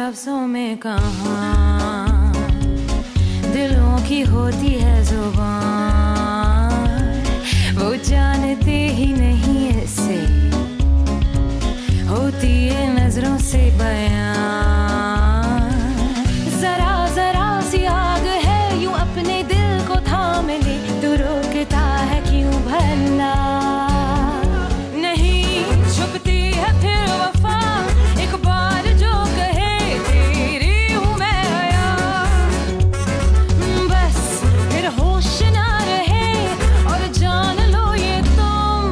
लफ्जों में कहाँ दिलों की होती है जुबान, वो जानते ही नहीं ऐसे होती है नजरों से बयान। जरा जरा सी आग है यूं अपने दिल को थाम ले, तू रोकता है क्यों भला? नहीं छुपती है फिर वफा, एक बार जो कहे तेरी हूँ मैं आया, बस फिर होश ना रहे और जान लो ये तुम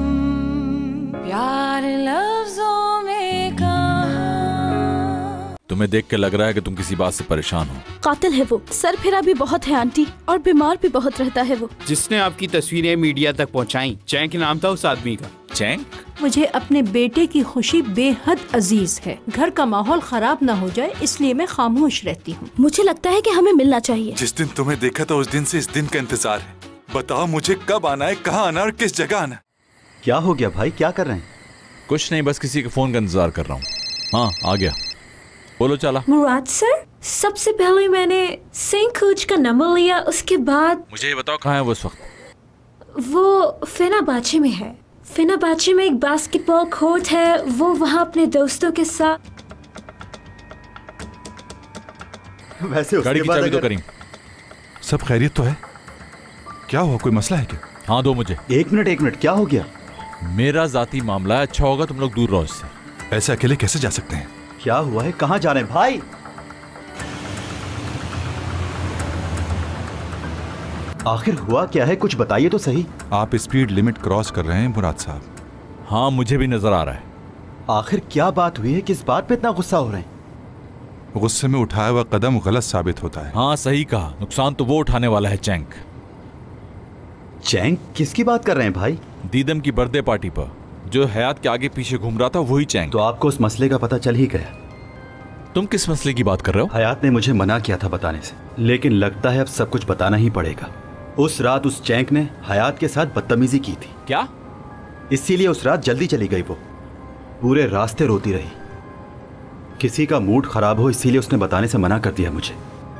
प्यार लफ्जों में कहाँ। तुम्हें देख के लग रहा है कि तुम किसी बात से परेशान हो। कातिल है वो, सर फिरा भी बहुत है आंटी, और बीमार भी बहुत रहता है वो। जिसने आपकी तस्वीरें मीडिया तक पहुंचाई, चैंक नाम था उस आदमी का। चैंक? मुझे अपने बेटे की खुशी बेहद अजीज है। घर का माहौल खराब ना हो जाए इसलिए मैं खामोश रहती हूँ। मुझे लगता है कि हमें मिलना चाहिए। जिस दिन तुम्हें देखा था उस दिन से इस दिन का इंतजार है। बताओ मुझे कब आना है, कहाँ आना और किस जगह आना? क्या हो गया भाई, क्या कर रहे हैं? कुछ नहीं, बस किसी के फोन का इंतजार कर रहा हूँ। हाँ आ गया, बोलो। चला। मुराद सर, सबसे पहले मैंने सेंट कोच का नंबर लिया, उसके बाद मुझे ये बताओ कहाँ है वो इस वक्त? वो फेनाबाचे में है। फेनाबाचे में एक बास्केटबॉल कोर्ट है, वो वहाँ अपने दोस्तों के साथ। वैसे गाड़ी की चाबी तो करीम। सब खैरियत तो है? क्या हुआ, कोई मसला है क्या? हाँ दो मुझे। एक मिनट, क्या हो गया? मेरा जाती मामला है, अच्छा होगा तुम लोग दूर रहो इससे। ऐसे अकेले कैसे जा सकते हैं? क्या हुआ है, कहाँ जा रहे हैं भाई? आखिर हुआ क्या है, कुछ बताइए तो सही। आप स्पीड लिमिट क्रॉस कर रहे हैं मुराद साहब। हाँ मुझे भी नजर आ रहा है। आखिर क्या बात हुई है, किस बात पे इतना गुस्सा हो रहे हैं? गुस्से में उठाया हुआ कदम गलत साबित होता है। हाँ सही कहा, नुकसान तो वो उठाने वाला है चैंक। चैंक? किसकी बात कर रहे हैं भाई? दीदम की बर्थडे पार्टी पर जो हयात के आगे पीछे घूम रहा था वही चैंक। तो आपको उस मसले का पता चल ही गया? तुम किस मसले की बात कर रहे हो? हयात ने मुझे मना किया था बताने से, लेकिन लगता है अब सब कुछ बताना ही पड़ेगा। उस रात उस चैंक ने हयात के साथ बदतमीजी की थी। क्या? इसीलिए उस रात जल्दी चली गई वो, पूरे रास्ते रोती रही। किसी का मूड खराब हो इसीलिए उसने बताने से मना कर दिया मुझे।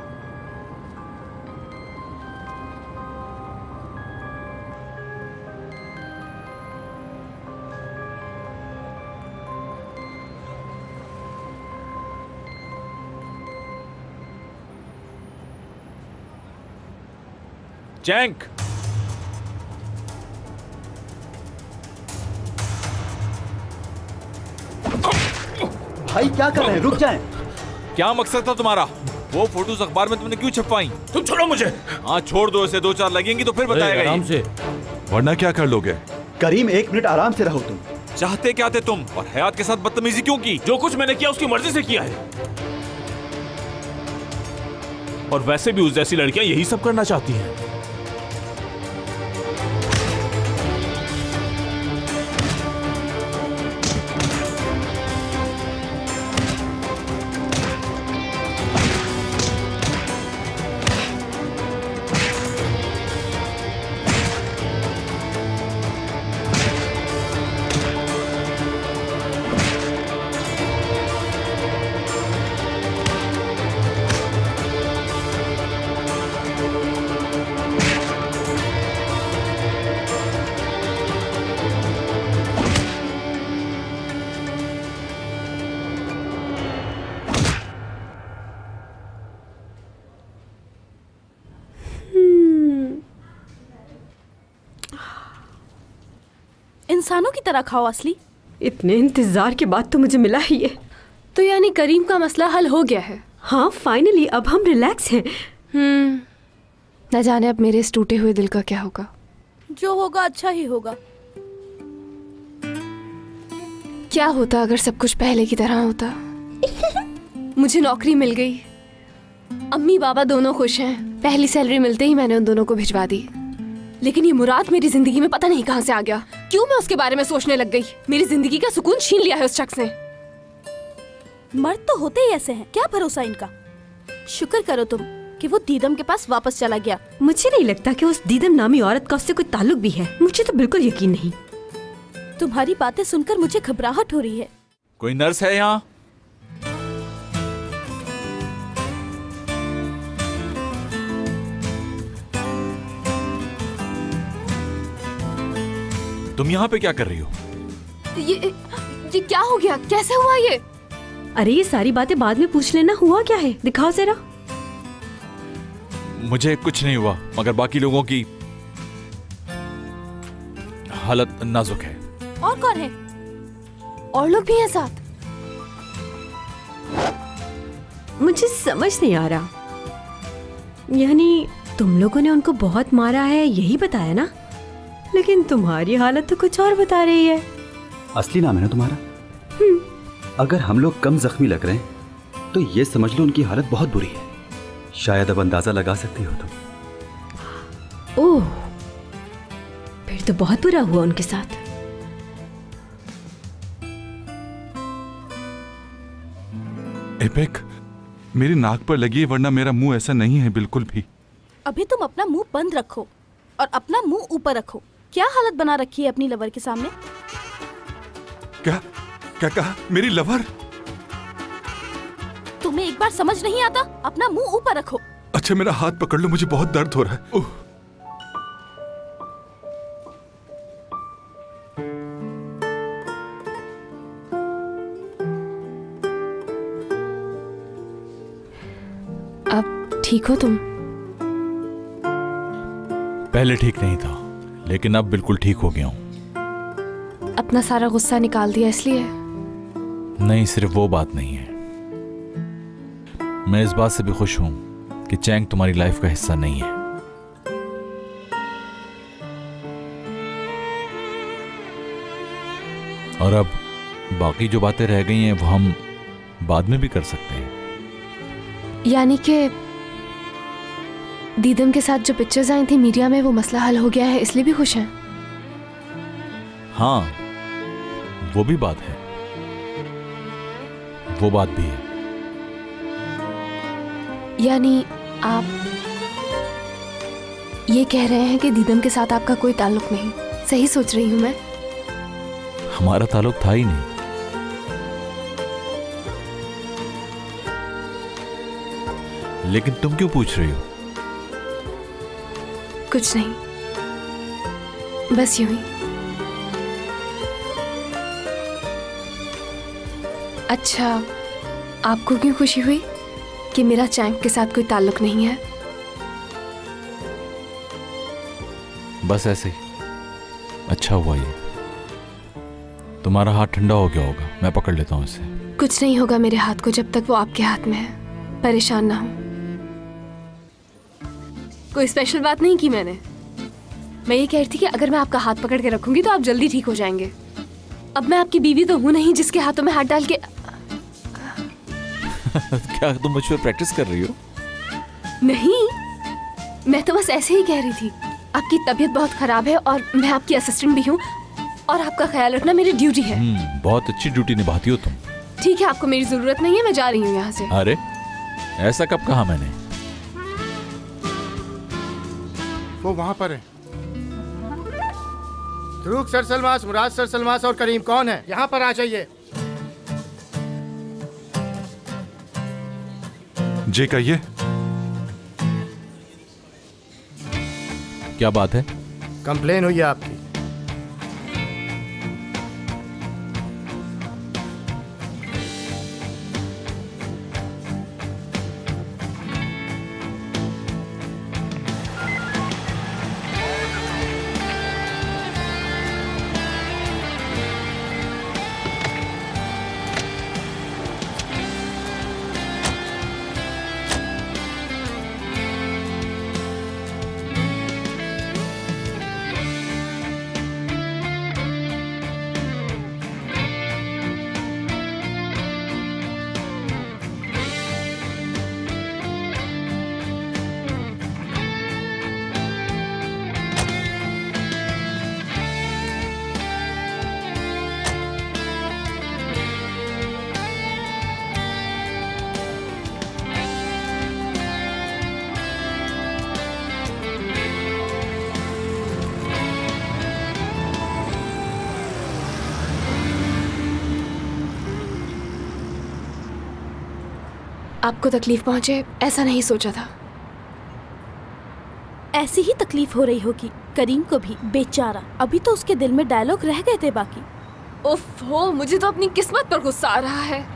चैंक! भाई क्या कर रहे हैं, रुक जाएं। क्या मकसद था तुम्हारा? वो फोटोज अखबार में तुमने क्यों छपवाई? तुम छोड़ो मुझे। हाँ छोड़ दो, इसे 2-4 लगेंगी तो फिर बताएगा। आराम से, वरना क्या कर लोगे? करीम एक मिनट आराम से रहो। तुम चाहते क्या थे तुम, और हयात के साथ बदतमीजी क्यों की? जो कुछ मैंने किया उसकी मर्जी से किया है, और वैसे भी उस जैसी लड़कियां यही सब करना चाहती हैं। इंसानों की तरह खाओ असली। इतने इंतजार के बाद तो मुझे मिला ही है। तो यानी करीम का मसला हल हो गया है? हाँ फाइनली, अब हम रिलैक्स हैं। न जाने अब मेरे इस टूटे हुए दिल का क्या होगा। जो होगा अच्छा ही होगा। क्या होता अगर सब कुछ पहले की तरह होता? मुझे नौकरी मिल गई, अम्मी बाबा दोनों खुश हैं। पहली सैलरी मिलते ही मैंने उन दोनों को भिजवा दी। लेकिन ये मुराद मेरी जिंदगी में पता नहीं कहां से आ गया। क्यों मैं उसके बारे में सोचने लग गई? मेरी जिंदगी का सुकून छीन लिया है उस शख्स ने। मर्द तो होते ही ऐसे हैं, क्या भरोसा इनका। शुक्र करो तुम कि वो दीदम के पास वापस चला गया। मुझे नहीं लगता कि उस दीदम नामी औरत का उससे कोई ताल्लुक भी है। मुझे तो बिल्कुल यकीन नहीं। तुम्हारी बातें सुनकर मुझे घबराहट हो रही है। कोई नर्स है यहाँ? तुम यहाँ पे क्या कर रही हो? ये क्या हो गया? कैसे हुआ ये? अरे ये सारी बातें बाद में पूछ लेना, हुआ क्या है दिखाओ जरा। मुझे कुछ नहीं हुआ, मगर बाकी लोगों की हालत नाजुक है। और कौन है? और लोग भी हैं साथ? मुझे समझ नहीं आ रहा। यानी तुम लोगों ने उनको बहुत मारा है यही बताया ना, लेकिन तुम्हारी हालत तो कुछ और बता रही है। असली नाम है ना तुम्हारा? अगर हम लोग कम जख्मी लग रहे हैं तो ये समझ लो उनकी हालत बहुत बुरी है। शायद अब अंदाजा लगा सकती हो तुम। ओह, फिर तो बहुत बुरा हुआ उनके साथ। एपेक, मेरी नाक पर लगी है, वरना मेरा मुंह ऐसा नहीं है बिल्कुल भी। अभी तुम अपना मुंह बंद रखो और अपना मुंह ऊपर रखो। क्या हालत बना रखी है अपनी लवर के सामने? क्या क्या कहा? मेरी लवर? तुम्हें एक बार समझ नहीं आता? अपना मुंह ऊपर रखो। अच्छा मेरा हाथ पकड़ लो, मुझे बहुत दर्द हो रहा है। ओह। अब ठीक हो तुम? पहले ठीक नहीं था, लेकिन अब बिल्कुल ठीक हो गया हूँ। अपना सारा गुस्सा निकाल दिया इसलिए? नहीं, सिर्फ वो बात नहीं है। मैं इस बात से भी खुश हूं कि चैंग तुम्हारी लाइफ का हिस्सा नहीं है। और अब बाकी जो बातें रह गई हैं वो हम बाद में भी कर सकते हैं। यानी कि दीदम के साथ जो पिक्चर्स आई थी मीडिया में, वो मसला हल हो गया है, इसलिए भी खुश हैं? हाँ, वो भी बात है, वो बात भी है। यानी आप ये कह रहे हैं कि दीदम के साथ आपका कोई ताल्लुक नहीं? सही सोच रही हूं मैं? हमारा ताल्लुक था ही नहीं। लेकिन तुम क्यों पूछ रही हो? कुछ नहीं, बस यूं ही। अच्छा, आपको क्यों खुशी हुई कि मेरा चैंग के साथ कोई ताल्लुक नहीं है? बस ऐसे ही। अच्छा हुआ ये। तुम्हारा हाथ ठंडा हो गया होगा, मैं पकड़ लेता हूँ इसे। कुछ नहीं होगा मेरे हाथ को जब तक वो आपके हाथ में है। परेशान ना हो। कोई स्पेशल बात नहीं की मैंने। मैं ये कह रही थी कि अगर मैं आपका हाथ पकड़ के रखूंगी तो आप जल्दी ठीक हो जाएंगे। अब मैं आपकी बीवी तो हूं नहीं जिसके हाथों में हाथ डाल के क्या तुम मुझ पर प्रैक्टिस कर रही हो? नहीं, मैं तो बस ऐसे ही कह रही थी। आपकी तबीयत बहुत खराब है और मैं आपकी असिस्टेंट भी हूँ और आपका ख्याल रखना मेरी ड्यूटी है। बहुत अच्छी ड्यूटी निभाती हो तुम। ठीक है, आपको मेरी जरूरत नहीं है, मैं जा रही हूँ यहाँ से। अरे ऐसा कब कहा मैंने? वो वहाँ पर है। ध्रुव सर सलमास, मुराद सर सलमास और करीम कौन है? यहाँ पर आ जाइए। जी कहिए। क्या बात है? कंप्लेन हुई है आपकी। आपको तकलीफ पहुंचे ऐसा नहीं सोचा था। ऐसी ही तकलीफ हो रही होगी करीम को भी, बेचारा। अभी तो उसके दिल में डायलॉग रह गए थे बाकी। ओफो, मुझे तो अपनी किस्मत पर गुस्सा आ रहा है।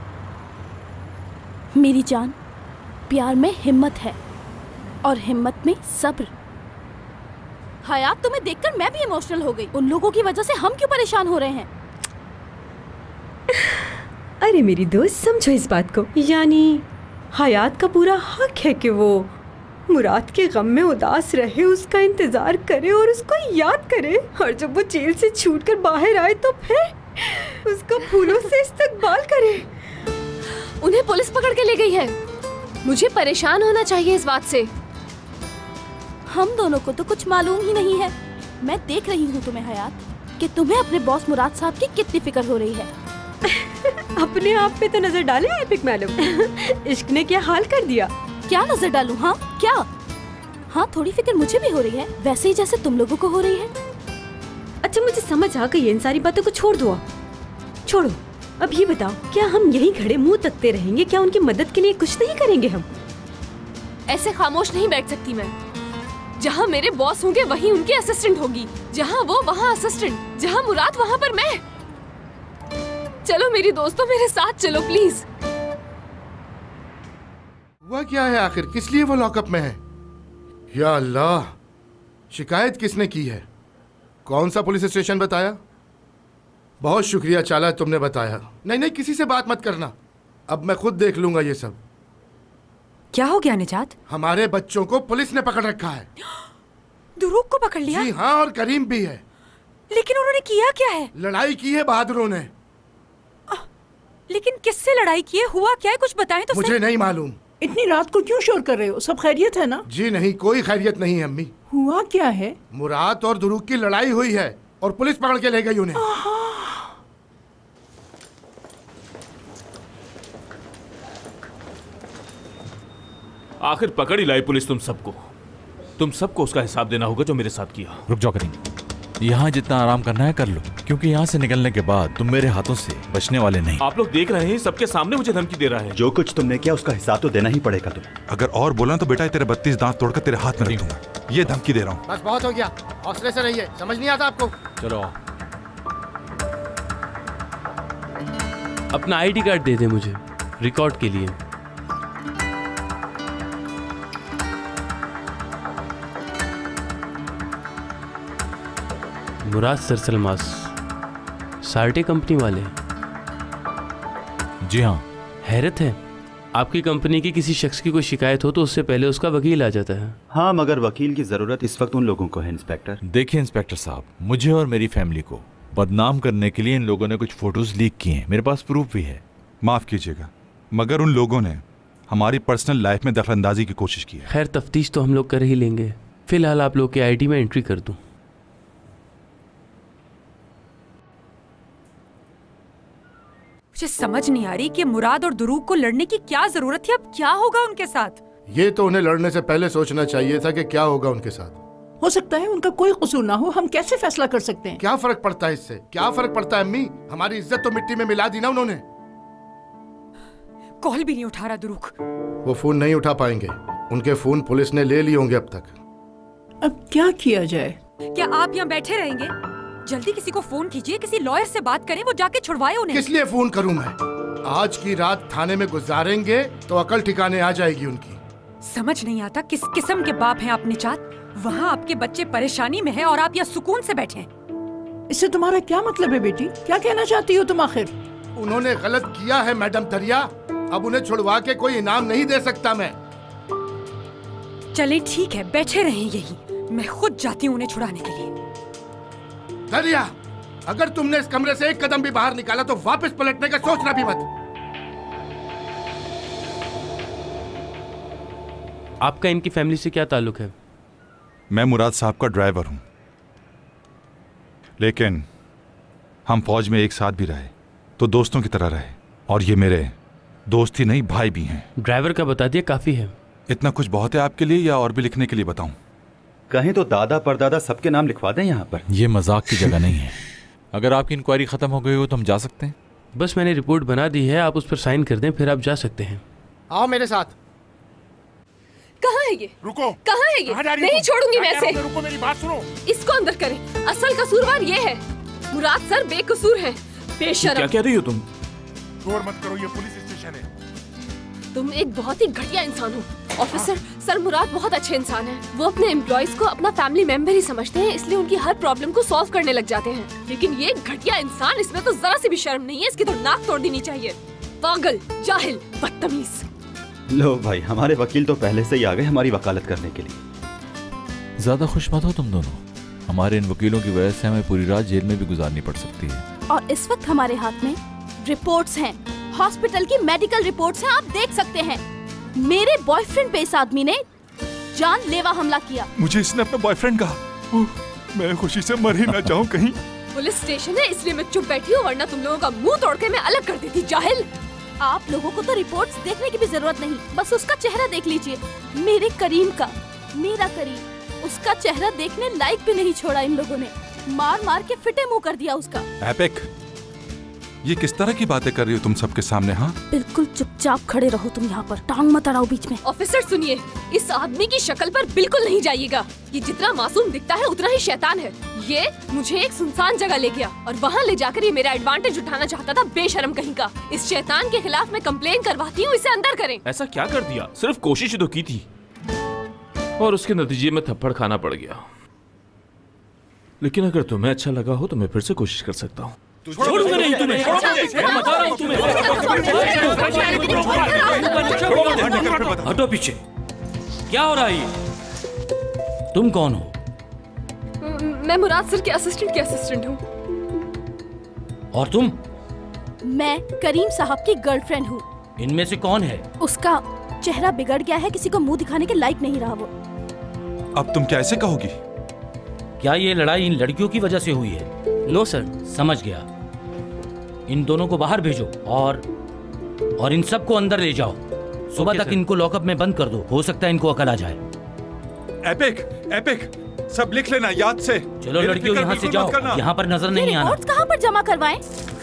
मेरी जान, प्यार में हिम्मत है और हिम्मत में सब्र। हयात, तुम्हें देखकर मैं भी इमोशनल हो गई। उन लोगों की वजह से हम क्यों परेशान हो रहे हैं? अरे मेरी दोस्त, समझो इस बात को। यानी हयात का पूरा हक है कि वो मुराद के गम में उदास रहे, उसका इंतजार करे और उसको याद करे। और जब वो जेल से छूटकर बाहर आए तो फिर उसको फूलों से इस्तकबाल करे। उन्हें पुलिस पकड़ के ले गई है। मुझे परेशान होना चाहिए इस बात से। हम दोनों को तो कुछ मालूम ही नहीं है। मैं देख रही हूँ तुम्हें हयात, कि तुम्हें अपने बॉस मुराद साहब की कितनी फिक्र हो रही है। अपने आप पे तो नजर डाले एपिक मैडम। इश्क ने क्या हाल कर दिया। क्या नजर डालूं? हाँ क्या? हाँ, थोड़ी फिक्र मुझे भी हो रही है, वैसे ही जैसे तुम लोगों को हो रही है। अच्छा, मुझे समझ आ गई, इन सारी बातों को छोड़ दो। छोड़ो, अब ये बताओ, क्या हम यहीं खड़े मुंह तकते रहेंगे? क्या उनकी मदद के लिए कुछ नहीं करेंगे हम? ऐसे खामोश नहीं बैठ सकती मैं। जहाँ मेरे बॉस होंगे वहीं उनकी असिस्टेंट होगी, जहाँ वो वहाँ असिस्टेंट, जहाँ मुराद वहाँ पर मैं। चलो मेरी दोस्तों, मेरे साथ चलो प्लीज। हुआ क्या है आखिर? किस लिए वो लॉकअप में है? या अल्लाह, शिकायत किसने की है? कौन सा पुलिस स्टेशन बताया? बहुत शुक्रिया चाला, तुमने बताया। नहीं नहीं, किसी से बात मत करना, अब मैं खुद देख लूंगा ये सब। क्या हो गया निजात? हमारे बच्चों को पुलिस ने पकड़ रखा है। दुरूक को पकड़ लिया? जी हाँ, और करीम भी है। लेकिन उन्होंने किया क्या है? लड़ाई की है बहादुरों ने। लेकिन किससे लड़ाई की है? हुआ क्या है? कुछ बताएं तो। मुझे नहीं मालूम। इतनी रात को क्यों शोर कर रहे हो? सब खैरियत है ना? जी नहीं, कोई खैरियत नहीं है अम्मी। हुआ क्या है? मुराद और दुरूक की लड़ाई हुई है और पुलिस पकड़ के ले गई उन्हें। आखिर पकड़ ही लाई पुलिस तुम सबको। तुम सबको उसका हिसाब देना होगा जो मेरे साथ किया। रुक जाओ करीम, यहाँ जितना आराम करना है कर लो, क्योंकि यहाँ से निकलने के बाद तुम मेरे हाथों से बचने वाले नहीं। आप लोग देख रहे हैं, सबके सामने मुझे धमकी दे रहा है। जो कुछ तुमने किया उसका हिसाब तो देना ही पड़ेगा तुम्हें। अगर और बोला तो बेटा तेरे 32 दांत तोड़कर तेरे हाथ में रख दूंगा। ये धमकी दे रहा हूँ। बस बहुत हो गया, हौसले से रहिए। समझ नहीं आता आपको? चलो अपना आईडी कार्ड दे दे मुझे, रिकॉर्ड के लिए। मुराद सरसलमास, सार्टे कंपनी वाले? जी हाँ। हैरत है, आपकी कंपनी की किसी शख्स की कोई शिकायत हो तो उससे पहले उसका वकील आ जाता है। हाँ, मगर वकील की जरूरत इस वक्त उन लोगों को है इंस्पेक्टर। देखिए इंस्पेक्टर साहब, मुझे और मेरी फैमिली को बदनाम करने के लिए इन लोगों ने कुछ फोटोज लीक किए हैं। मेरे पास प्रूफ भी है। माफ कीजिएगा, मगर उन लोगों ने हमारी पर्सनल लाइफ में दखलंदाजी की कोशिश की है। खैर, तफ्तीश तो हम लोग कर ही लेंगे। फिलहाल आप लोग के आईडी में एंट्री कर दूं। मुझे समझ नहीं आ रही कि मुराद और दुरूक को लड़ने की क्या जरूरत थी। अब क्या होगा उनके साथ? ये तो उन्हें लड़ने से पहले सोचना चाहिए था कि क्या होगा उनके साथ। हो सकता है उनका कोई कसूर ना हो, हम कैसे फैसला कर सकते हैं? क्या फर्क पड़ता है इससे? क्या फर्क पड़ता है अम्मी? हमारी इज्जत तो मिट्टी में मिला दी ना उन्होंने। कॉल भी नहीं उठा रहा दुरूक। वो फोन नहीं उठा पाएंगे, उनके फोन पुलिस ने ले लिए होंगे अब तक। अब क्या किया जाए? क्या आप यहाँ बैठे रहेंगे? जल्दी किसी को फोन कीजिए, किसी लॉयर से बात करें, वो जाके छुड़वाए उन्हें। किस लिए फोन करूं मैं? आज की रात थाने में गुजारेंगे तो अकल ठिकाने आ जाएगी उनकी। समझ नहीं आता किस किस्म के बाप हैं आप निजात। वहाँ आपके बच्चे परेशानी में हैं और आप यहाँ सुकून से बैठे हैं। इससे तुम्हारा क्या मतलब है बेटी? क्या कहना चाहती हो तुम आखिर? उन्होंने गलत किया है मैडम दरिया, अब उन्हें छुड़वा के कोई इनाम नहीं दे सकता मैं। चले ठीक है, बैठे रहें यही, मैं खुद जाती हूँ उन्हें छुड़ाने के लिए। दरिया, अगर तुमने इस कमरे से एक कदम भी बाहर निकाला तो वापस पलटने का सोचना भी मत। आपका इनकी फैमिली से क्या ताल्लुक है? मैं मुराद साहब का ड्राइवर हूं, लेकिन हम फौज में एक साथ भी रहे तो दोस्तों की तरह रहे, और ये मेरे दोस्त ही नहीं भाई भी हैं। ड्राइवर का बता दिया काफी है। इतना कुछ बहुत है आपके लिए या और भी लिखने के लिए बताऊं? कहें तो दादा परदादा सबके नाम लिखवा दें यहाँ पर। ये मजाक की जगह नहीं है। अगर आपकी इंक्वायरी खत्म हो गई हो तो हम जा सकते हैं। बस मैंने रिपोर्ट बना दी है, आप उस पर साइन कर दें, फिर आप जा सकते हैं। आओ मेरे साथ। कहाँ है ये? रुको। कहाँ है ये? कहाँ जा रही हो नहीं तुम? छोड़ूंगी मैं क्या कह रहे इसे। हो? रुको, मेरी बात सुनो। इसको अंदर करें। असल कसूरवार ये है। मुराद सर बेकसूर है। बेशरम। क्या कह रही हो तुम? शोर मत करो, ये पुलिस स्टेशन है। तुम एक बहुत ही घटिया इंसान हो। ऑफिसर, सर मुराद बहुत अच्छे इंसान हैं। वो अपने एम्प्लॉयज को अपना फैमिली मेंबर ही समझते हैं, इसलिए उनकी हर प्रॉब्लम को सॉल्व करने लग जाते हैं। लेकिन ये घटिया इंसान, इसमें तो जरा सी भी शर्म नहीं है। इसकी तो नाक तोड़ देनी चाहिए। पागल, जाहिल, बदतमीज। लो भाई, हमारे वकील तो पहले से ही आ गए हमारी वकालत करने के लिए। ज्यादा खुश मत हो तुम दोनों। हमारे इन वकीलों की वजह से हमें पूरी रात जेल में भी गुजारनी पड़ सकती है। और इस वक्त हमारे हाथ में रिपोर्ट्स हैं, हॉस्पिटल की मेडिकल रिपोर्ट्स हैं, आप देख सकते हैं। मेरे बॉयफ्रेंड पे इस आदमी ने जानलेवा हमला किया। मुझे इसने अपना बॉयफ्रेंड कहा। मैं खुशी से मर ही ना जाऊं कहीं। पुलिस स्टेशन है इसलिए मैं चुप बैठी हूँ, वरना तुम लोगों का मुंह तोड़ के मैं अलग कर देती। जाहिल। आप लोगों को तो रिपोर्ट्स देखने की भी जरूरत नहीं, बस उसका चेहरा देख लीजिए। मेरे करीम का, मेरा करीम, उसका चेहरा देखने लायक भी नहीं छोड़ा इन लोगों ने। मार मार के फिटे मुंह कर दिया उसका। एपिक, ये किस तरह की बातें कर रही हो तुम सबके सामने? हाँ, बिल्कुल चुपचाप खड़े रहो तुम यहाँ पर, टांग मत अड़ाओ बीच में। ऑफिसर सुनिए, इस आदमी की शक्ल पर बिल्कुल नहीं जाइएगा। ये जितना मासूम दिखता है उतना ही शैतान है। ये मुझे एक सुनसान जगह ले गया और वहाँ ले जाकर ये मेरा एडवांटेज उठाना चाहता था, बेशरम कहीं का। इस शैतान के खिलाफ मैं कंप्लेन करवाती हूँ, इसे अंदर करें। ऐसा क्या कर दिया? सिर्फ कोशिश ही तो की थी और उसके नतीजे में थप्पड़ खाना पड़ गया। लेकिन अगर तुम्हें अच्छा लगा हो तो मैं फिर से कोशिश कर सकता हूँ। छोड़ूंगा नहीं तुम्हें, मैं बता रहा हूँ तुम्हें। हटो पीछे। क्या हो रहा है ये? तुम कौन हो? मैं मुराद सर के असिस्टेंट हूँ। और तुम? मैं करीम साहब की गर्लफ्रेंड हूँ। इनमें से कौन है? उसका चेहरा बिगड़ गया है, किसी को मुंह दिखाने के लायक नहीं रहा वो। अब तुम क्या ऐसे कहोगी? क्या ये लड़ाई इन लड़कियों की वजह से हुई है? नो सर, समझ गया। इन दोनों को बाहर भेजो और इन सबको अंदर ले जाओ। सुबह तक इनको लॉकअप में बंद कर दो, हो सकता है इनको अकल आ जाए। एपिक, सब लिख लेना याद से। चलो लड़कियों, यहाँ से जाओ, यहाँ पर नजर नहीं आना। रिपोर्ट्स कहाँ पर जमा करवाएं?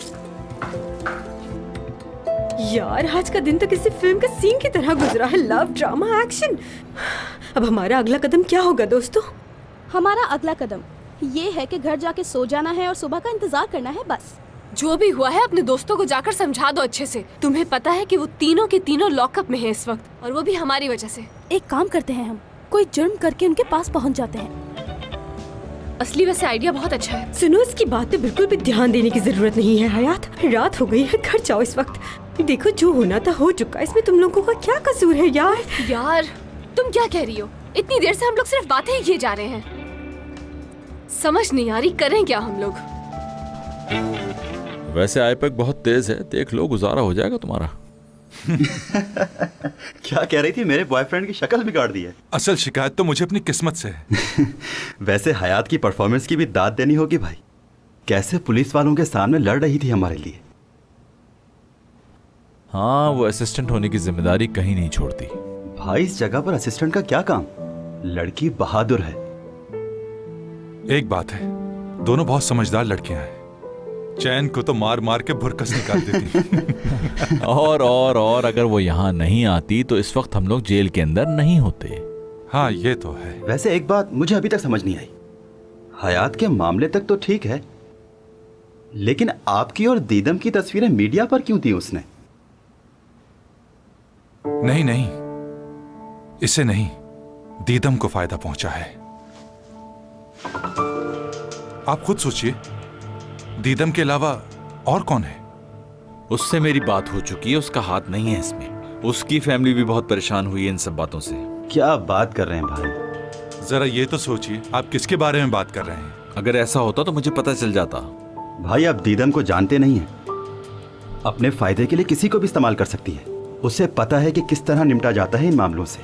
यार, आज का दिन तो किसी फिल्म के सीन की तरह गुजरा है। Love, drama, action. अब हमारा अगला कदम क्या होगा दोस्तों? हमारा अगला कदम ये है कि घर जाके सो जाना है और सुबह का इंतजार करना है, बस। जो भी हुआ है अपने दोस्तों को जाकर समझा दो अच्छे से। तुम्हें पता है कि वो तीनों के तीनों लॉकअप में हैं इस वक्त, और वो भी हमारी वजह से। एक काम करते हैं, हम कोई जुर्म करके उनके पास पहुंच जाते हैं। असली वैसे आइडिया बहुत अच्छा है। सुनो, इसकी बात पे बिल्कुल भी ध्यान देने की जरूरत नहीं है हयात। रात हो गई है, घर जाओ इस वक्त। देखो, जो होना था हो चुका, इसमें तुम लोगों का क्या कसूर है यार? यार, तुम क्या कह रही हो? इतनी देर से हम लोग सिर्फ बातें ही किए जा रहे हैं। समझ नहीं आ रही करें क्या हम लोग। वैसे आईपैक बहुत तेज है, देख लो गुजारा हो जाएगा तुम्हारा। क्या कह रही थी? मेरे बॉयफ्रेंड की शक्ल बिगाड़ दी है। असल शिकायत तो मुझे अपनी किस्मत से है। वैसे हयात की परफॉर्मेंस की भी दाद देनी होगी भाई। कैसे पुलिस वालों के सामने लड़ रही थी हमारे लिए। हाँ, वो असिस्टेंट होने की जिम्मेदारी कहीं नहीं छोड़ती। भाई, इस जगह पर असिस्टेंट का क्या काम? लड़की बहादुर है। एक बात है, दोनों बहुत समझदार लड़कियां हैं। चैन को तो मार मार के भुरकस निकाल देती। और अगर वो यहाँ नहीं आती तो इस वक्त हम लोग जेल के अंदर नहीं होते। हाँ, ये तो है। वैसे एक बात मुझे अभी तक समझ नहीं आई। हयात के मामले तक तो ठीक है, लेकिन आपकी और दीदम की तस्वीरें मीडिया पर क्यों दी उसने? नहीं, इसे नहीं, दीदम को फायदा पहुंचा है। आप खुद सोचिए, दीदम के अलावा और कौन है? उससे मेरी बात हो चुकी है, उसका हाथ नहीं है इसमें। उसकी फैमिली भी बहुत परेशान हुई है इन सब बातों से। क्या बात कर रहे हैं भाई? जरा ये तो सोचिए, आप किसके बारे में बात कर रहे हैं? अगर ऐसा होता तो मुझे पता चल जाता। भाई, आप दीदम को जानते नहीं हैं। अपने फायदे के लिए किसी को भी इस्तेमाल कर सकती है। उसे पता है कि किस तरह निपटा जाता है इन मामलों से।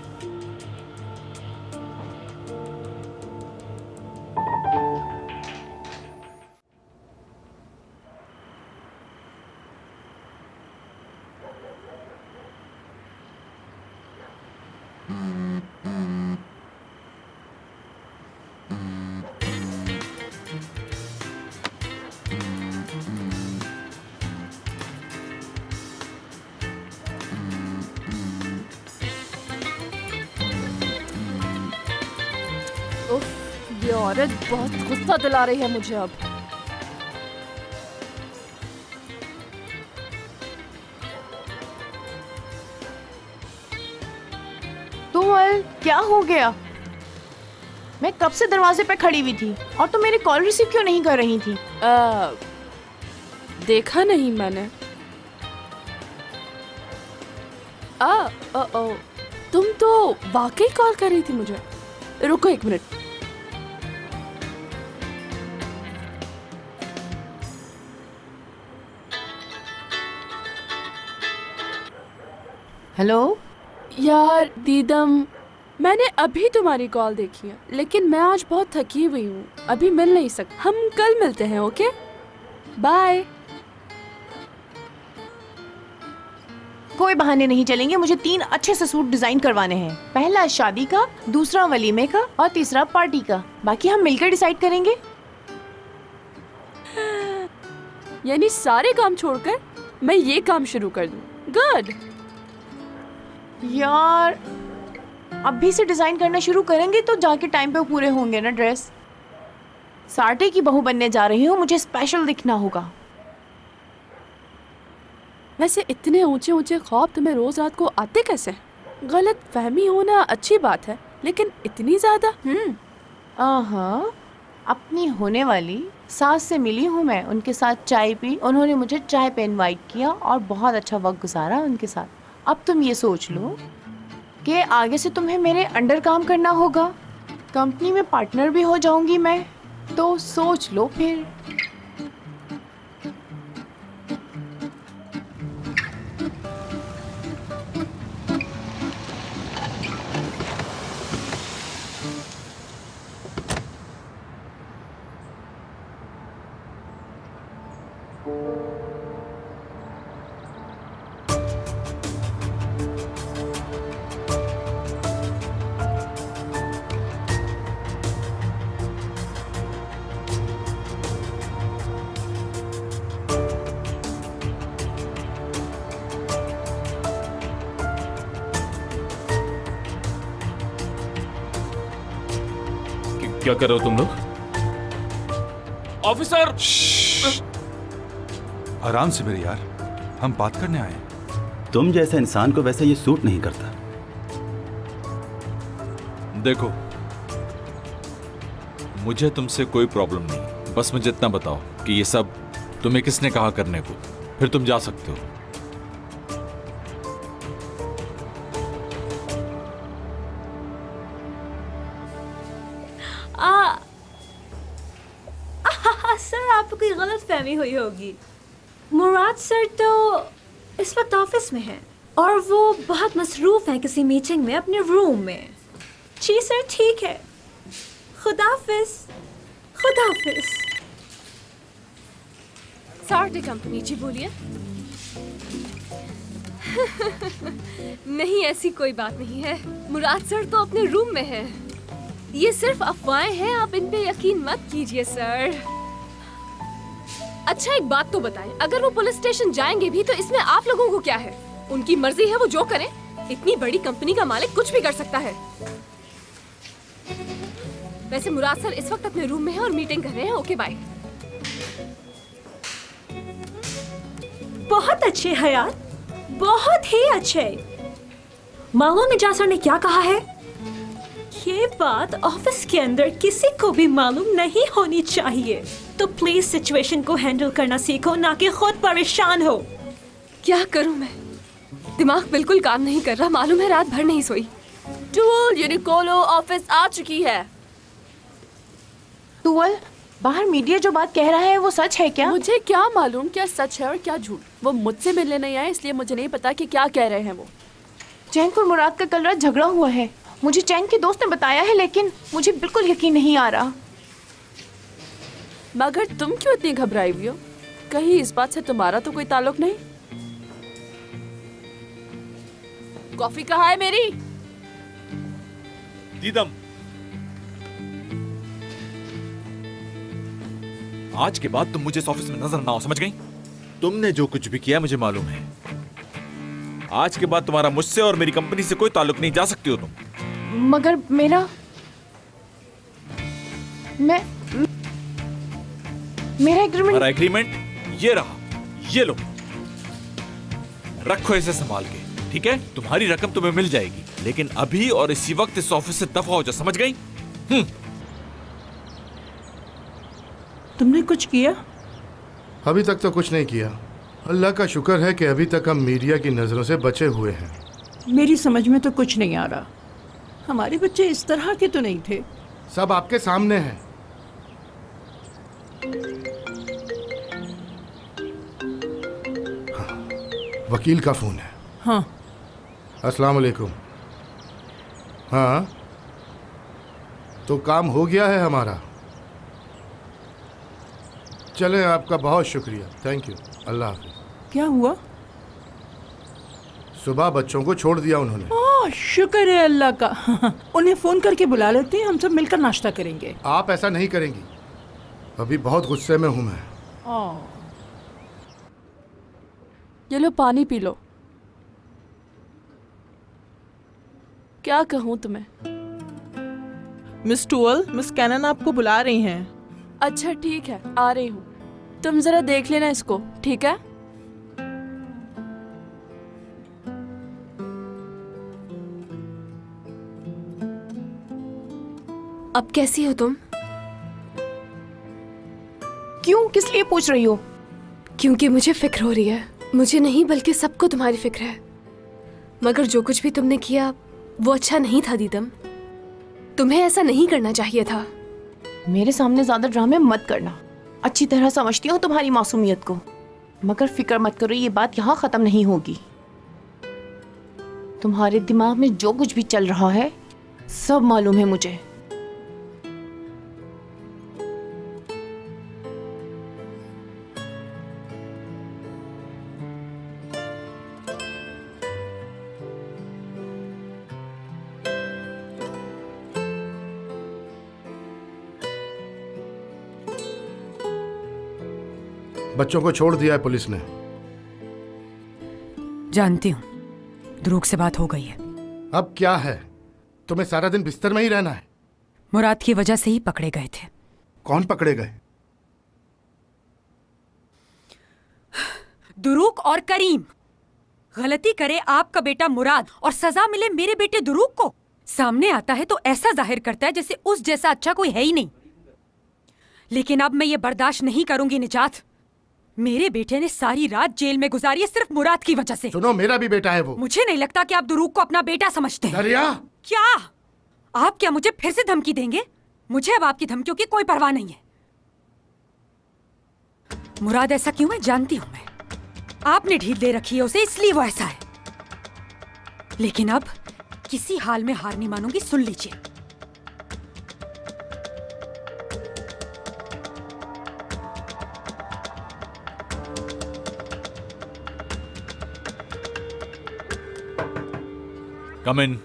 औरत बहुत गुस्सा दिला रही है मुझे अब। तुमल, क्या हो गया? मैं कब से दरवाजे पे खड़ी हुई थी और तुम मेरी कॉल रिसीव क्यों नहीं कर रही थी? देखा नहीं मैंने। तुम तो वाकई कॉल कर रही थी मुझे। रुको 1 मिनट। हेलो यार दीदम, मैंने अभी तुम्हारी कॉल देखी है, लेकिन मैं आज बहुत थकी हुई हूँ, अभी मिल नहीं सकती। हम कल मिलते हैं, ओके? बाय। कोई बहाने नहीं चलेंगे। मुझे 3 अच्छे से सूट डिजाइन करवाने हैं। पहला शादी का, दूसरा वलीमे का और तीसरा पार्टी का। बाकी हम मिलकर डिसाइड करेंगे। यानी सारे काम छोड़कर मैं ये काम शुरू कर दूं? गुड। यार अभी से डिजाइन करना शुरू करेंगे तो जाके टाइम पे पूरे होंगे ना ड्रेस। साटे की बहू बनने जा रही हूँ, मुझे स्पेशल दिखना होगा। वैसे इतने ऊंचे ऊंचे ख्वाब तुम्हें रोज रात को आते कैसे? गलत फहमी होना अच्छी बात है, लेकिन इतनी ज्यादा? अपनी होने वाली सास से मिली हूँ मैं, उनके साथ चाय पी, उन्होंने मुझे चाय पे इनवाइट किया और बहुत अच्छा वक्त गुजारा उनके साथ। अब तुम ये सोच लो कि आगे से तुम्हें मेरे अंडर काम करना होगा, कंपनी में पार्टनर भी हो जाऊंगी मैं, तो सोच लो फिर। क्या कर रहे हो तुम लोग? ऑफिसर! आराम से मेरे यार, हम बात करने आए हैं। तुम जैसे इंसान को वैसे ये सूट नहीं करता। देखो, मुझे तुमसे कोई प्रॉब्लम नहीं, बस मुझे इतना बताओ कि ये सब तुम्हें किसने कहा करने को, फिर तुम जा सकते हो। सर, आपको कोई गलत फहमी हुई होगी। मुराद सर तो इस वक्त ऑफिस में हैं और वो बहुत मसरूफ हैं किसी मीटिंग में अपने रूम में। जी सर, ठीक है। खुदाफिज। खुदाफिज। सार्टे कंपनी, जी बोलिए। नहीं, ऐसी कोई बात नहीं है। मुराद सर तो अपने रूम में है। ये सिर्फ अफवाहें हैं, आप इन पे यकीन मत कीजिए सर। अच्छा, एक बात तो बताएं, अगर वो पुलिस स्टेशन जाएंगे भी तो इसमें आप लोगों को क्या है? उनकी मर्जी है, वो जो करें। इतनी बड़ी कंपनी का मालिक कुछ भी कर सकता है। वैसे मुराद सर इस वक्त अपने रूम में हैं और मीटिंग कर रहे हैं। Okay, bye. बहुत अच्छे हयात, बहुत ही अच्छे। मालूम है जासर ने क्या कहा है? ये बात ऑफिस के अंदर किसी को भी मालूम नहीं होनी चाहिए। तो प्लीज सिचुएशन को हैंडल करना सीखो, ना कि खुद परेशान हो। क्या करूं मैं? दिमाग बिल्कुल काम नहीं कर रहा। मालूम है रात भर नहीं सोई। टूल यूनिकोलो ऑफिस आ चुकी है। टूल, बाहर मीडिया जो बात कह रहा है वो सच है क्या? मुझे क्या मालूम क्या सच है और क्या झूठ। वो मुझसे मिलने नहीं आए, इसलिए मुझे नहीं पता कि क्या कह रहे हैं वो। चैंग और मुराद का कल रात झगड़ा हुआ है। मुझे चैंग के दोस्त ने बताया है, लेकिन मुझे बिल्कुल यकीन नहीं आ रहा। मगर तुम क्यों इतनी घबराई हुई हो? कहीं इस बात से तुम्हारा तो कोई ताल्लुक नहीं? कॉफी कहाँ है मेरी? दीदम, आज के बाद तुम मुझे इस ऑफिस में नजर ना हो, समझ गई? तुमने जो कुछ भी किया मुझे मालूम है। आज के बाद तुम्हारा मुझसे और मेरी कंपनी से कोई ताल्लुक नहीं, जा सकती हो तुम। मगर मेरा मेरा एग्रीमेंट। हमारा एग्रीमेंट ये रहा, ये लो, रखो इसे संभाल के, ठीक है? तुम्हारी रकम तुम्हें मिल जाएगी, लेकिन अभी और इसी वक्त इस ऑफिस से दफा हो जा, समझ गई? तुमने कुछ किया? अभी तक तो कुछ नहीं किया। अल्लाह का शुक्र है कि अभी तक हम मीडिया की नजरों से बचे हुए हैं। मेरी समझ में तो कुछ नहीं आ रहा। हमारे बच्चे इस तरह के तो नहीं थे। सब आपके सामने है। हाँ, वकील का फोन है। हाँ। अस्सलाम वालेकुम। हाँ, तो काम हो गया है हमारा। चलें, आपका बहुत शुक्रिया, थैंक यू, अल्लाह हाफिज़। क्या हुआ? सुबह बच्चों को छोड़ दिया उन्होंने। ओह, शुक्र है अल्लाह का। उन्हें फोन करके बुला लेते हैं, हम सब मिलकर नाश्ता करेंगे। आप ऐसा नहीं करेंगी, अभी बहुत गुस्से में हूं मैं। ये लो पानी पी लो। क्या कहूँ तुम्हें? मिस टूअल, मिस कैनन आपको बुला रही हैं। अच्छा ठीक है, आ रही हूँ। तुम जरा देख लेना इसको, ठीक है? अब कैसी हो तुम? क्यों, किस लिए पूछ रही हो? क्योंकि मुझे फिक्र हो रही है। मुझे नहीं बल्कि सबको तुम्हारी फिक्र है। मगर जो कुछ भी तुमने किया वो अच्छा नहीं था दीदम। तुम्हें ऐसा नहीं करना चाहिए था। मेरे सामने ज्यादा ड्रामे मत करना। अच्छी तरह समझती हूँ तुम्हारी मासूमियत को, मगर फिक्र मत करो, ये बात यहाँ खत्म नहीं होगी। तुम्हारे दिमाग में जो कुछ भी चल रहा है सब मालूम है मुझे। बच्चों को छोड़ दिया है पुलिस ने। जानती हूँ, ध्रुव से बात हो गई है। अब क्या है, तुम्हें सारा दिन बिस्तर में ही रहना है? मुराद की वजह से ही पकड़े गए थे। कौन पकड़े गए? दुरूक और करीम। गलती करे आपका बेटा मुराद और सजा मिले मेरे बेटे दुरूक को। सामने आता है तो ऐसा जाहिर करता है जैसे उस जैसा अच्छा कोई है ही नहीं। लेकिन अब मैं ये बर्दाश्त नहीं करूंगी निजात। मेरे बेटे ने सारी रात जेल में गुजारी है सिर्फ मुराद की वजह से। सुनो, मेरा भी बेटा है वो। मुझे नहीं लगता कि आप दुरूक को अपना बेटा समझते हैं। दरिया! क्या आप क्या मुझे फिर से धमकी देंगे? मुझे अब आपकी धमकियों की कोई परवाह नहीं है। मुराद ऐसा क्यों है जानती हूं मैं। आपने ढील दे रखी है उसे, इसलिए वो ऐसा है। लेकिन अब किसी हाल में हार नहीं मानूंगी, सुन लीजिए। Come in.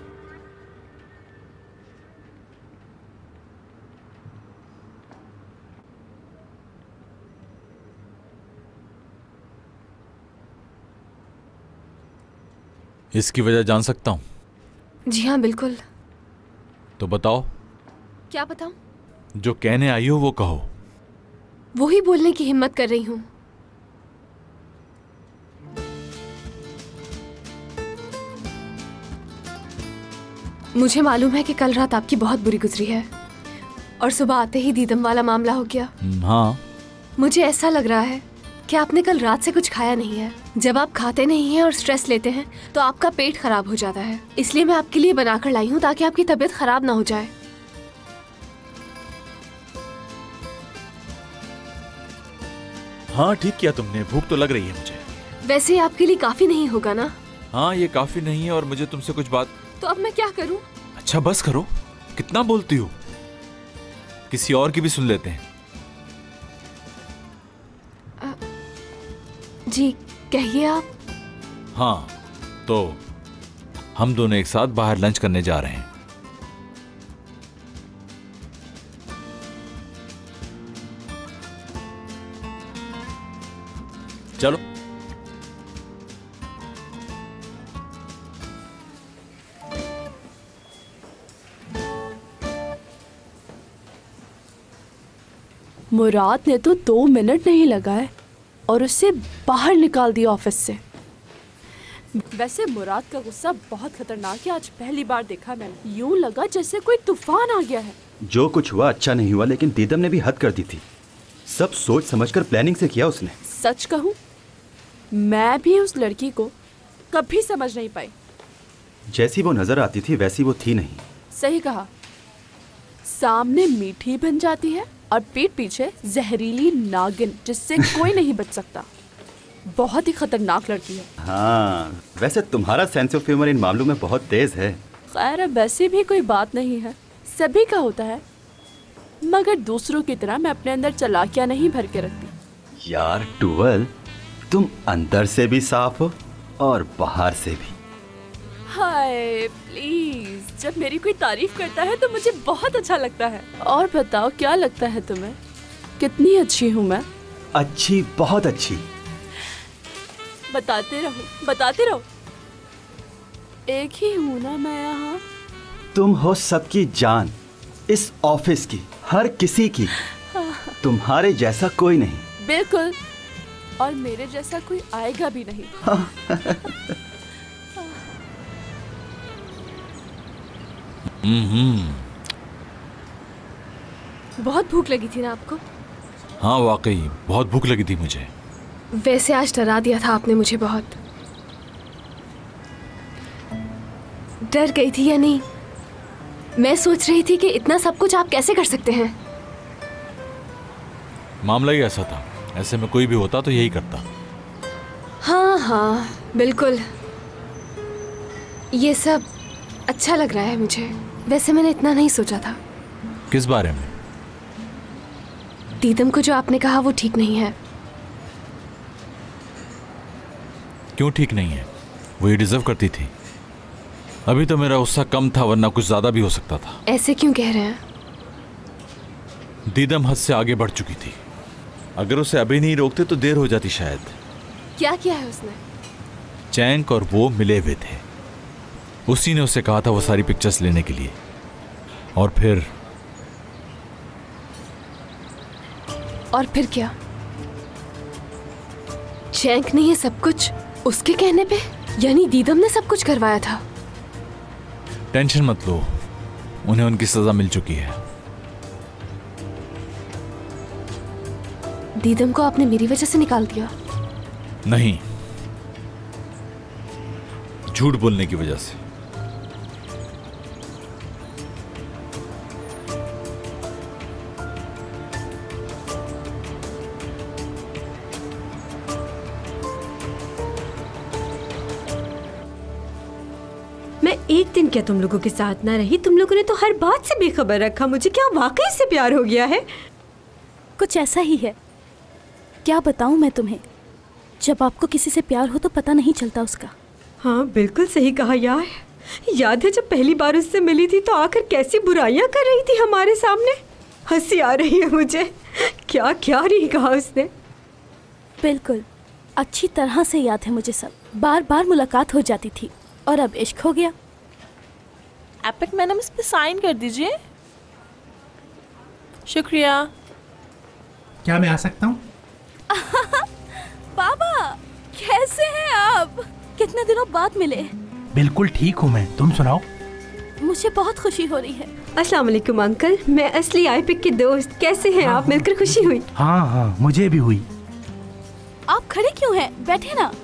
इसकी वजह जान सकता हूं? जी हाँ बिल्कुल। तो बताओ। क्या बताऊं? जो कहने आई हो वो कहो। वो ही बोलने की हिम्मत कर रही हूं। मुझे मालूम है कि कल रात आपकी बहुत बुरी गुजरी है और सुबह आते ही दीदम वाला मामला हो गया। हाँ। मुझे ऐसा लग रहा है कि आपने कल रात से कुछ खाया नहीं है। जब आप खाते नहीं हैं और स्ट्रेस लेते हैं तो आपका पेट खराब हो जाता है। इसलिए मैं आपके लिए बनाकर लाई हूँ ताकि आपकी तबीयत खराब ना हो जाए। हाँ ठीक किया तुमने, भूख तो लग रही है मुझे। वैसे आपके लिए काफी नहीं होगा ना? हाँ ये काफी नहीं है और मुझे तुमसे कुछ बात। तो अब मैं क्या करूं? अच्छा बस करो, कितना बोलती हो। किसी और की भी सुन लेते हैं। जी कहिए आप। हाँ तो हम दोनों एक साथ बाहर लंच करने जा रहे हैं। चलो। मुराद ने तो 2 मिनट नहीं लगाए और उसे बाहर निकाल दिया ऑफिस से। वैसे मुराद का गुस्सा बहुत खतरनाक है, आज पहली बार देखा मैंने। यूं लगा जैसे कोई तूफान आ गया है। जो कुछ हुआ अच्छा नहीं हुआ, लेकिन दीदम ने भी हद कर दी थी। सब सोच समझकर प्लानिंग से किया उसने। सच कहूं, मैं भी उस लड़की को कभी समझ नहीं पाई। जैसी वो नजर आती थी वैसी वो थी नहीं। सही कहा, सामने मीठी बन जाती है और पीठ पीछे जहरीली नागिन जिससे कोई नहीं बच सकता। बहुत ही खतरनाक लड़की है। हाँ, वैसे तुम्हारा सेंस ऑफ ह्यूमर इन मामलों में बहुत तेज है। खैर, अब वैसी भी कोई बात नहीं है, सभी का होता है, मगर दूसरों की तरह मैं अपने अंदर चालाकियां नहीं भर के रखती। यार टूवल, तुम अंदर से भी साफ हो और बाहर से भी। हाय प्लीज, जब मेरी कोई तारीफ करता है तो मुझे बहुत अच्छा लगता है। और बताओ, क्या लगता है तुम्हें, कितनी अच्छी हूँ मैं? अच्छी, बहुत अच्छी। बताते रहो, बताते रहो। एक ही हूँ ना मैं यहाँ? तुम हो सबकी जान, इस ऑफिस की, हर किसी की। तुम्हारे जैसा कोई नहीं। बिल्कुल, और मेरे जैसा कोई आएगा भी नहीं। बहुत भूख लगी थी ना आपको? हाँ वाकई बहुत भूख लगी थी मुझे। वैसे आज डरा दिया था आपने मुझे बहुत। डर गई थी या नहीं? मैं सोच रही थी कि इतना सब कुछ आप कैसे कर सकते हैं। मामला ही ऐसा था, ऐसे में कोई भी होता तो यही करता। हाँ हाँ बिल्कुल, ये सब अच्छा लग रहा है मुझे। वैसे मैंने इतना नहीं सोचा था। किस बारे में? दीदम को जो आपने कहा वो ठीक नहीं है। क्यों ठीक नहीं है? वो ये डिजर्व करती थी। अभी तो मेरा गुस्सा कम था, वरना कुछ ज्यादा भी हो सकता था। ऐसे क्यों कह रहे हैं? दीदम हद से आगे बढ़ चुकी थी। अगर उसे अभी नहीं रोकते तो देर हो जाती शायद। क्या किया है उसने? चैंक और वो मिले हुए थे। उसी ने उसे कहा था वो सारी पिक्चर्स लेने के लिए। और फिर क्या? चैंक ने ये सब कुछ उसके कहने पे? यानी दीदम ने सब कुछ करवाया था? टेंशन मत लो, उन्हें उनकी सजा मिल चुकी है। दीदम को आपने मेरी वजह से निकाल दिया? नहीं, झूठ बोलने की वजह से। मैं एक दिन क्या तुम लोगों के साथ ना रही? तुम लोगों ने तो हर बात से बेखबर रखा मुझे। क्या वाकई से प्यार हो गया है? कुछ ऐसा ही है। क्या बताऊं मैं तुम्हें, जब आपको किसी से प्यार हो तो पता नहीं चलता उसका। हाँ बिल्कुल सही कहा यार। याद है जब पहली बार उससे मिली थी तो आकर कैसी बुराइयां कर रही थी हमारे सामने। हंसी आ रही है मुझे। क्या क्या नहीं कहा उसने। बिल्कुल, अच्छी तरह से याद है मुझे सब। बार बार मुलाकात हो जाती थी और अब इश्क हो गया। एपिक मैडम, इस पे साइन कर दीजिए। शुक्रिया। क्या मैं आ सकता हूँ? बाबा, कैसे हैं आप? कितने दिनों बाद मिले। बिल्कुल ठीक हूँ मैं, तुम सुनाओ। मुझे बहुत खुशी हो रही है। अस्सलाम वालेकुम अंकल, मैं असली आईपिक के दोस्त। कैसे हैं आप? मिलकर खुशी हुई। हाँ हाँ, मुझे भी हुई। आप खड़े क्यों हैं? बैठे ना।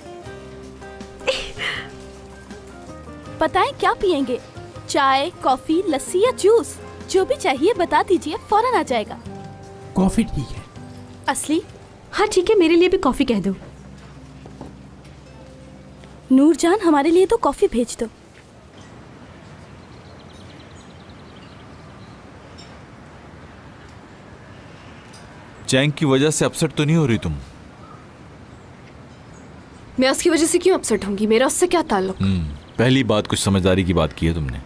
बताएं क्या पियेंगे? चाय, कॉफी, लस्सी या जूस? जो भी चाहिए बता दीजिए, फौरन आ जाएगा। कॉफी ठीक है। असली? हाँ ठीक है, मेरे लिए भी कॉफी कह दो। नूरजान, हमारे लिए तो कॉफी भेज दो। चैंक की वजह से अपसेट तो नहीं हो रही तुम? मैं उसकी वजह से क्यों अपसेट होंगी? मेरा उससे क्या ताल्लुक? पहली बात, कुछ समझदारी की बात की है तुमने।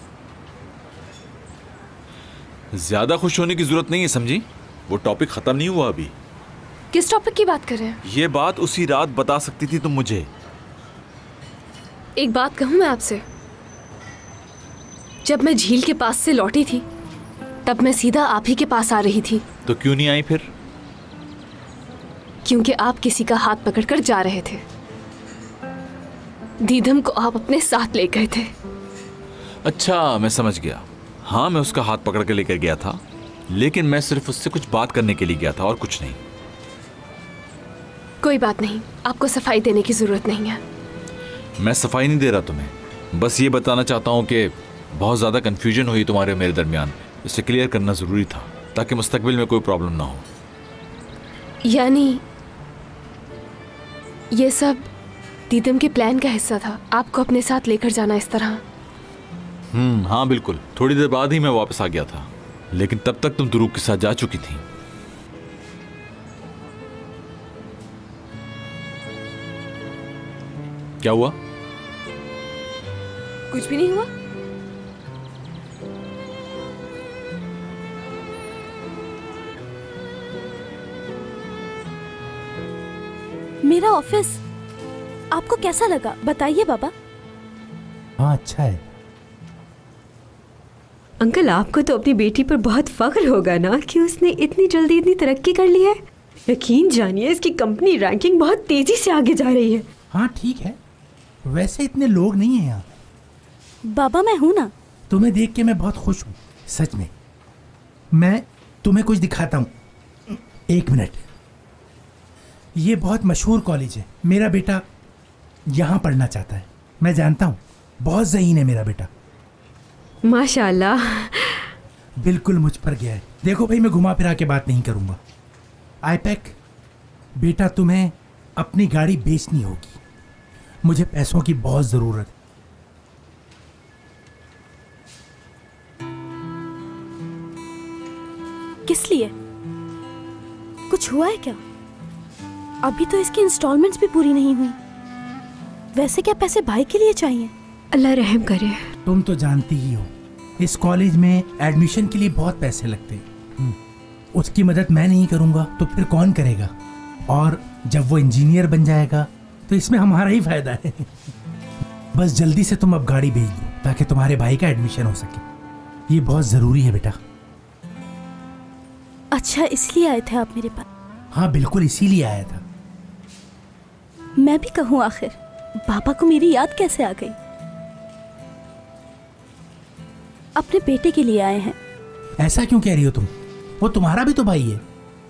ज्यादा खुश होने की जरूरत नहीं है, समझी? वो टॉपिक खत्म नहीं हुआ अभी। किस टॉपिक की बात कर रहे हैं? ये बात उसी रात बता सकती थी तुम मुझे। एक बात कहूं मैं आपसे, जब मैं झील के पास से लौटी थी तब मैं सीधा आप ही के पास आ रही थी। तो क्यों नहीं आई फिर? क्योंकि आप किसी का हाथ पकड़कर जा रहे थे। दीदम को आप अपने साथ ले गए थे। अच्छा, मैं समझ गया। हाँ, मैं उसका हाथ पकड़ के लेकर गया था, लेकिन मैं सिर्फ उससे कुछ बात करने के लिए गया था और कुछ नहीं। कोई बात नहीं, आपको सफाई देने की जरूरत नहीं है। मैं सफाई नहीं दे रहा तुम्हें, बस ये बताना चाहता हूँ कि बहुत ज्यादा कंफ्यूजन हुई तुम्हारे और मेरे दरमियान। इसे क्लियर करना जरूरी था ताकि मुस्तकबिल में कोई प्रॉब्लम ना हो। यानी ये सब दीदम के प्लान का हिस्सा था, आपको अपने साथ लेकर जाना इस तरह? हाँ बिल्कुल। थोड़ी देर बाद ही मैं वापस आ गया था, लेकिन तब तक तुम दुरूक के साथ जा चुकी थी। क्या हुआ? कुछ भी नहीं हुआ। मेरा ऑफिस आपको कैसा लगा, बताइए बाबा। हाँ, अच्छा है। अंकल, आपको तो अपनी बेटी पर बहुत फख्र होगा ना कि उसने इतनी जल्दी इतनी तरक्की कर ली है। यकीन जानिए, इसकी कंपनी रैंकिंग बहुत तेजी से आगे जा रही है। हाँ ठीक है, वैसे इतने लोग नहीं हैं यहाँ। बाबा मैं हूँ ना। तुम्हें देख के मैं बहुत खुश हूँ, सच में। मैं तुम्हें कुछ दिखाता हूँ, एक मिनट। ये बहुत मशहूर कॉलेज है, मेरा बेटा यहाँ पढ़ना चाहता है। मैं जानता हूँ, बहुत ज़हीन है मेरा बेटा। माशाल्लाह। बिल्कुल मुझ पर गया है। देखो भाई, मैं घुमा फिरा के बात नहीं करूँगा। आईपैक बेटा, तुम्हें अपनी गाड़ी बेचनी होगी। मुझे पैसों की बहुत ज़रूरत है। किस लिए? कुछ हुआ है क्या? अभी तो इसकी इंस्टॉलमेंट्स भी पूरी नहीं हुई। वैसे क्या पैसे भाई के लिए चाहिए? अल्लाह रहम करे। तुम तो जानती ही हो, इस कॉलेज में एडमिशन के लिए बहुत पैसे लगते हैं। उसकी मदद मैं नहीं करूँगा तो फिर कौन करेगा? और जब वो इंजीनियर बन जाएगा तो इसमें हमारा ही फायदा है। बस जल्दी से तुम अब गाड़ी भेज दो ताकि तुम्हारे भाई का एडमिशन हो सके। ये बहुत ज़रूरी है बेटा। अच्छा, इसलिए आए थे आप मेरे पास? हाँ बिल्कुल, इसीलिए आया था। मैं भी कहूँ, आखिर पापा को मेरी याद कैसे आ गई? अपने बेटे के लिए आए हैं। ऐसा क्यों कह रही हो तुम? वो तुम्हारा भी तो भाई है।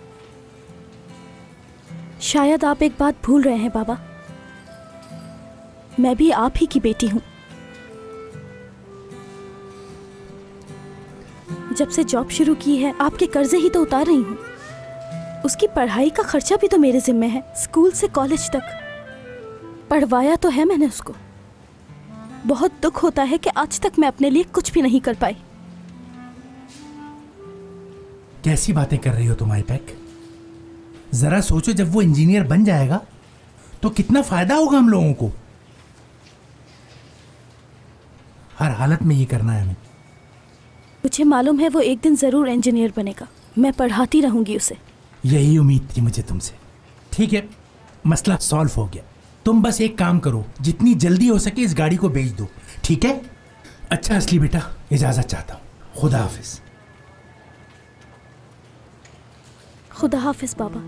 शायद आप एक बात भूल रहे हैं बाबा, मैं भी आप ही की बेटी हूँ। जब से जॉब शुरू की है, आपके कर्जे ही तो उतार रही हूँ। उसकी पढ़ाई का खर्चा भी तो मेरे जिम्मे है। स्कूल से कॉलेज तक पढ़वाया तो है मैंने उसको। बहुत दुख होता है कि आज तक मैं अपने लिए कुछ भी नहीं कर पाई। कैसी बातें कर रही हो तुम आईपैक? जरा सोचो, जब वो इंजीनियर बन जाएगा तो कितना फायदा होगा हम लोगों को। हर हालत में ये करना है हमें। मुझे मालूम है वो एक दिन जरूर इंजीनियर बनेगा। मैं पढ़ाती रहूंगी उसे। यही उम्मीद थी मुझे तुमसे। ठीक है, मसला सॉल्व हो गया। तुम बस एक काम करो, जितनी जल्दी हो सके इस गाड़ी को बेच दो, ठीक है? अच्छा असली बेटा, इजाजत चाहता हूँ। खुदा हाफिज। खुदा हाफिज बाबा।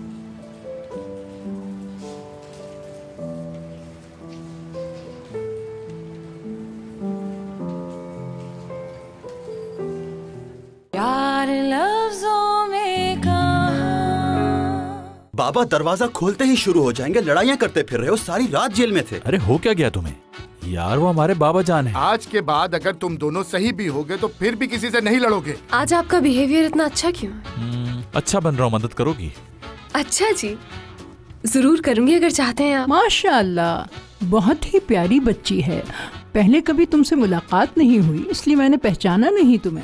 यार लफ्जों में कहा। बाबा दरवाजा खोलते ही शुरू हो जाएंगे। लड़ाइयाँ करते फिर रहे हो, सारी रात जेल में थे। अरे हो क्या गया तुम्हें? यार वो हमारे बाबा जान है। आज के बाद अगर तुम दोनों सही भी होगे तो फिर भी किसी से नहीं लड़ोगे। आज आपका बिहेवियर इतना अच्छा क्यों? अच्छा बन रहा हूँ, मदद करोगी? अच्छा जी, जरूर करूंगी अगर चाहते हैं आप। माशाल्लाह, बहुत ही प्यारी बच्ची है। पहले कभी तुमसे मुलाकात नहीं हुई, इसलिए मैंने पहचाना नहीं तुम्हें।